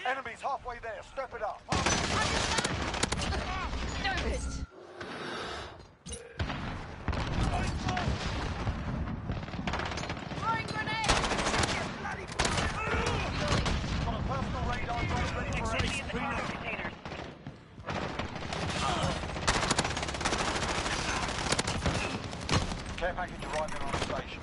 Enemies halfway there. Step it up. Nervous. Throwing grenade! Got a personal radar drone ready for action. Containers. Care package arriving on station.